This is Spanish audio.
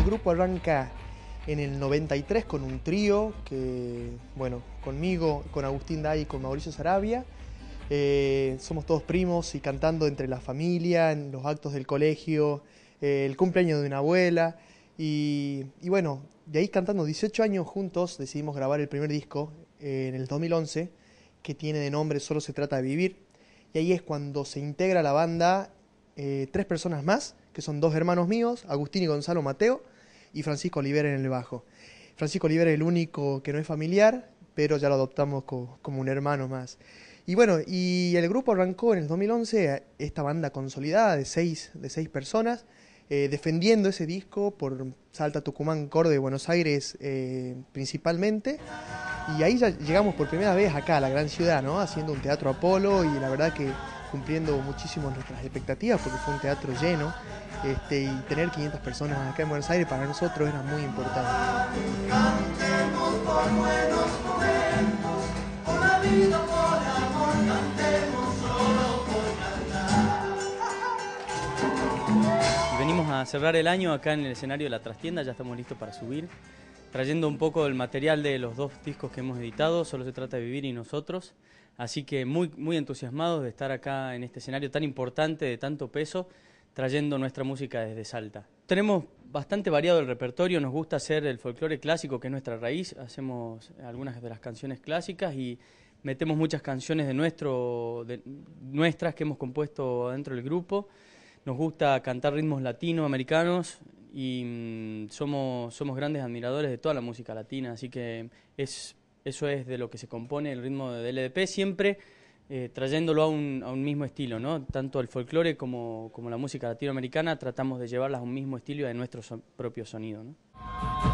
grupo arranca en el 93 con un trío que, bueno, conmigo, con Agustín Day y con Mauricio Sarabia. Somos todos primos y cantando entre la familia, en los actos del colegio, el cumpleaños de una abuela. Y bueno, de ahí cantando 18 años juntos decidimos grabar el primer disco en el 2011, que tiene de nombre Solo se trata de vivir. Y ahí es cuando se integra la banda 3 personas más, que son 2 hermanos míos, Agustín y Gonzalo Mateo, y Francisco Olivera en el bajo. Francisco Olivera es el único que no es familiar, pero ya lo adoptamos como un hermano más. Y bueno, y el grupo arrancó en el 2011, esta banda consolidada de seis personas, defendiendo ese disco por Salta, Tucumán, Córdoba y Buenos Aires principalmente. Y ahí ya llegamos por primera vez acá a la gran ciudad, ¿no? Haciendo un teatro Apolo, y la verdad que cumpliendo muchísimo nuestras expectativas, porque fue un teatro lleno, y tener 500 personas acá en Buenos Aires para nosotros era muy importante. Cantemos por buenos momentos, por la vida, por amor, cantemos solo por cantar. Venimos a cerrar el año acá en el escenario de La Trastienda, ya estamos listos para subir, trayendo un poco del material de los 2 discos que hemos editado, Solo se trata de vivir y Nosotros. Así que muy entusiasmados de estar acá en este escenario tan importante, de tanto peso, trayendo nuestra música desde Salta. Tenemos bastante variado el repertorio, nos gusta hacer el folclore clásico, que es nuestra raíz, hacemos algunas de las canciones clásicas y metemos muchas canciones de nuestras que hemos compuesto dentro del grupo. Nos gusta cantar ritmos latinoamericanos y somos grandes admiradores de toda la música latina, así que eso es de lo que se compone el ritmo de LDP, siempre trayéndolo a un mismo estilo, ¿no? Tanto el folclore como la música latinoamericana tratamos de llevarlas a un mismo estilo y a nuestro propio sonido, ¿no?